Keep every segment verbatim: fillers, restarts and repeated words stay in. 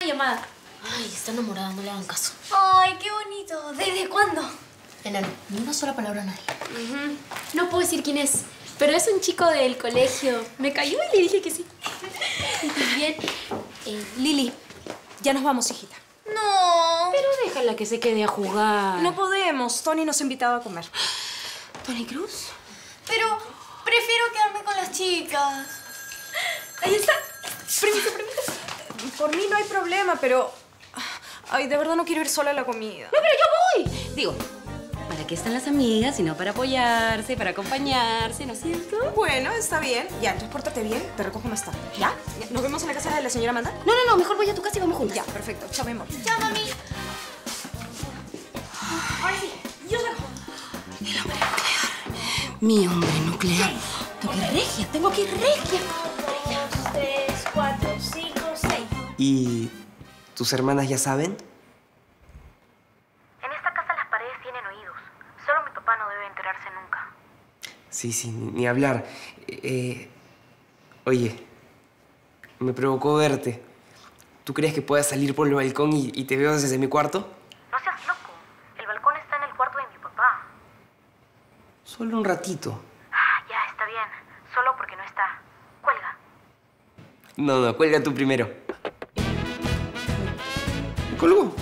Llamada. Ay, está enamorada, no le hagan caso. Ay, qué bonito. ¿Desde cuándo? Enano, ni una sola palabra a nadie. Uh-huh. No puedo decir quién es, pero es un chico del colegio. Me cayó y le dije que sí. Y también, eh, Lili, ya nos vamos, hijita. No. Pero déjala que se quede a jugar. No podemos. Tony nos ha invitado a comer. ¿Tony Cruz? Pero prefiero quedarme con las chicas. Ahí está. Permiso, permiso. Por mí no hay problema, pero... Ay, de verdad no quiero ir sola a la comida. No, pero yo voy. Digo, ¿para qué están las amigas? Sino para apoyarse, para acompañarse, ¿no es cierto? Bueno, está bien. Ya, entonces pórtate bien. Te recojo más tarde. ¿Ya? ¿Nos vemos en la casa de la señora Amanda? No, no, no. Mejor voy a tu casa y vamos juntas. Ya, perfecto. Chao, mi amor. Chao, mami. Ahora sí, yo saco. El hombre nuclear. Mi hombre nuclear. Tengo que ir regia. Tengo que ir regia. Dos, tres, cuatro, cinco, seis. ¿Y tus hermanas ya saben? En esta casa las paredes tienen oídos. Solo mi papá no debe enterarse nunca. Sí, sí, ni hablar. Eh, oye, me provocó verte. ¿Tú crees que puedas salir por el balcón y, y te veo desde mi cuarto? No seas loco. El balcón está en el cuarto de mi papá. Solo un ratito. Ah, ya, está bien. Solo porque no está. Cuelga. No, no, cuelga tú primero. ¿Me colgó?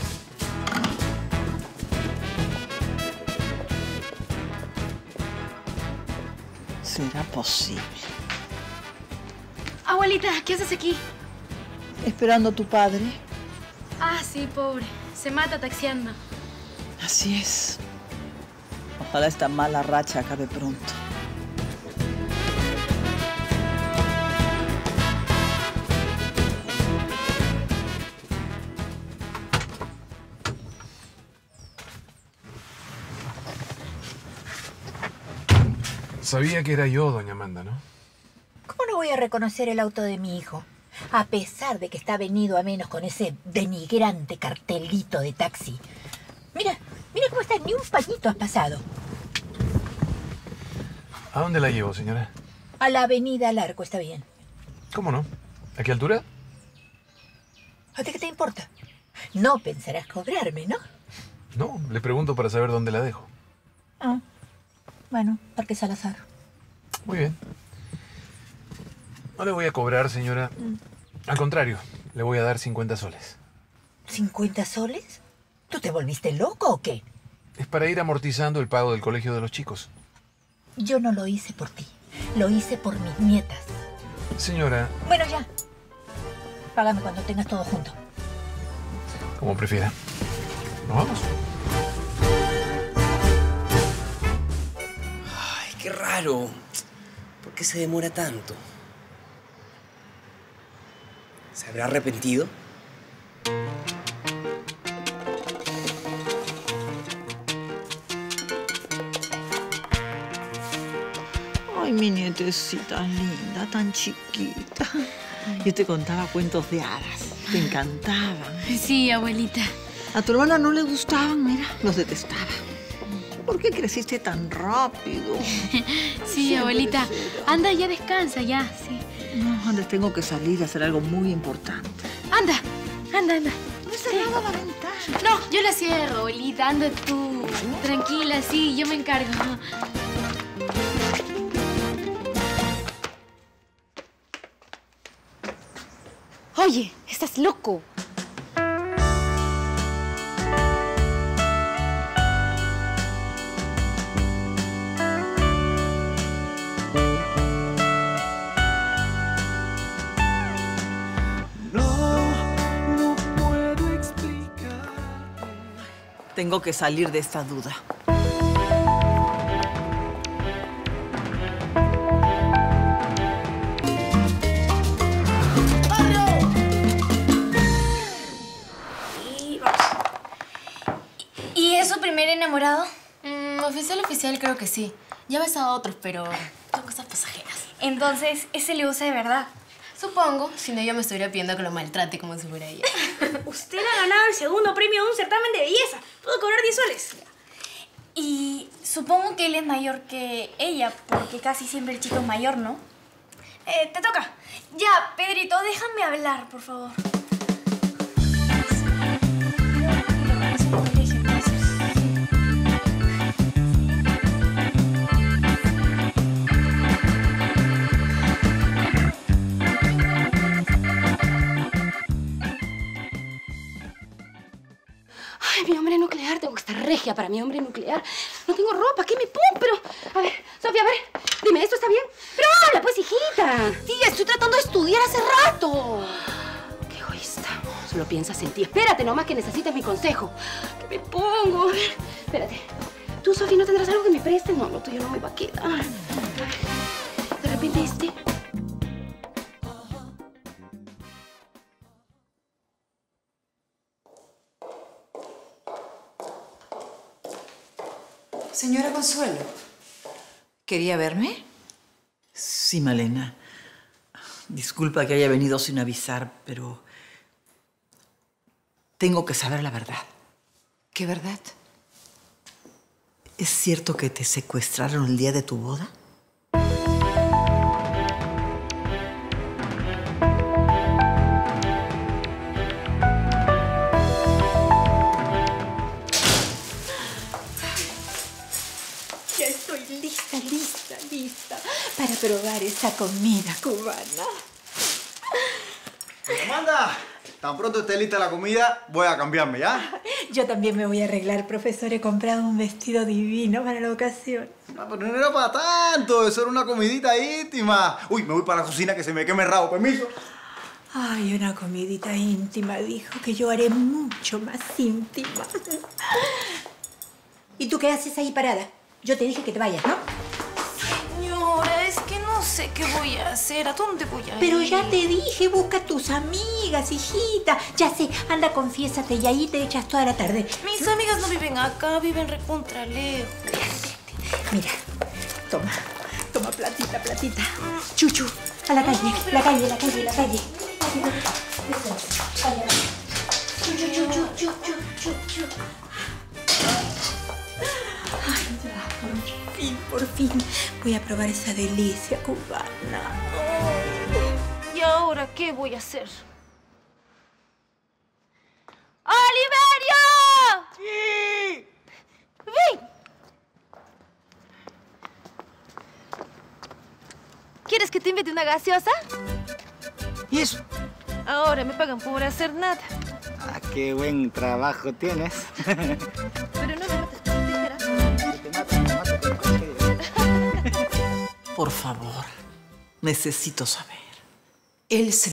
¿Será posible? Abuelita, ¿qué haces aquí? Esperando a tu padre. Ah, sí, pobre. Se mata taxiando. Así es. Ojalá esta mala racha acabe pronto. Sabía que era yo, doña Amanda, ¿no? ¿Cómo no voy a reconocer el auto de mi hijo? A pesar de que está venido a menos con ese denigrante cartelito de taxi. Mira, mira cómo está, ni un pañito has pasado. ¿A dónde la llevo, señora? A la avenida al Arco, está bien. ¿Cómo no? ¿A qué altura? ¿A ti qué te importa? No pensarás cobrarme, ¿no? No, le pregunto para saber dónde la dejo. Ah, bueno, Parque Salazar. Muy bien. No le voy a cobrar, señora. Mm. Al contrario, le voy a dar cincuenta soles. ¿cincuenta soles? ¿Tú te volviste loco o qué? Es para ir amortizando el pago del colegio de los chicos. Yo no lo hice por ti. Lo hice por mis nietas. Señora... Bueno, ya. Págame cuando tengas todo junto. Como prefiera. ¿Nos vamos? Ay, qué raro. ¿Por qué se demora tanto? ¿Se habrá arrepentido? Ay, mi nietecita linda, tan chiquita. Yo te contaba cuentos de hadas. Te encantaban. Sí, abuelita. A tu hermana no le gustaban, mira, los detestaba. ¿Por qué creciste tan rápido? Sí, abuelita. Anda, ya descansa, ya, sí. No, antes tengo que salir a hacer algo muy importante. Anda, anda, anda. No he cerrado la ventana. No, yo la cierro, abuelita. Anda tú. Tranquila, sí, yo me encargo. Oye, estás loco. Tengo que salir de esta duda. Y vamos. ¿Y es su primer enamorado? Mm, oficial, oficial, creo que sí. Ya he besado a otros, pero son cosas pasajeras. Entonces, ese le gusta de verdad. Supongo, si no yo me estuviera pidiendo que lo maltrate como si fuera ella. Usted ha ganado el segundo premio de un certamen de belleza. Puedo cobrar diez soles. Y supongo que él es mayor que ella, porque casi siempre el chico es mayor, ¿no? Eh, te toca. Ya, Pedrito, déjame hablar, por favor. Ay, mi hombre nuclear. Tengo que estar regia para mi hombre nuclear. No tengo ropa. ¿Qué me pongo? Pero, a ver, Sofía, a ver. Dime, ¿esto está bien? Pero habla, pues, hijita. Tía, estoy tratando de estudiar hace rato. Qué egoísta. Solo piensas en ti. Espérate nomás que necesitas mi consejo. ¿Qué me pongo? A ver, espérate. ¿Tú, Sofía, no tendrás algo que me prestes? No, lo tuyo no me va a quedar. De repente este... Señora Consuelo, ¿quería verme? Sí, Malena. Disculpa que haya venido sin avisar, pero tengo que saber la verdad. ¿Qué verdad? ¿Es cierto que te secuestraron el día de tu boda? Ya estoy lista, lista, lista para probar esa comida cubana. Amanda, tan pronto esté lista la comida, voy a cambiarme, ¿ya? Yo también me voy a arreglar, profesor. He comprado un vestido divino para la ocasión. Ah, pero no era para tanto, eso era una comidita íntima. Uy, me voy para la cocina que se me queme el rabo, permiso. Ay, una comidita íntima, dijo, que yo haré mucho más íntima. ¿Y tú qué haces ahí parada? Yo te dije que te vayas, ¿no? Señora, es que no sé qué voy a hacer. ¿A dónde voy a ir? Pero ya te dije, busca a tus amigas, hijita. Ya sé, anda, confiésate y ahí te echas toda la tarde. Mis amigas no viven acá, viven recontra lejos. Mira, toma, toma platita, platita. Chuchu, a la calle, la calle, la calle, la calle. Eso es, allá. Chu, chu, chu, chu, chu, chu, chu. Ay, ya, por fin, por fin voy a probar esa delicia cubana. ¿Y ahora qué voy a hacer? ¡Oliverio! ¡Sí! ¡Ven! ¿Quieres que te invite una gaseosa? ¿Y eso? Ahora me pagan por hacer nada. Ah, qué buen trabajo tienes. Pero no me mates con tijera. Te mato, te mato con tijera. Por favor, necesito saber. Él se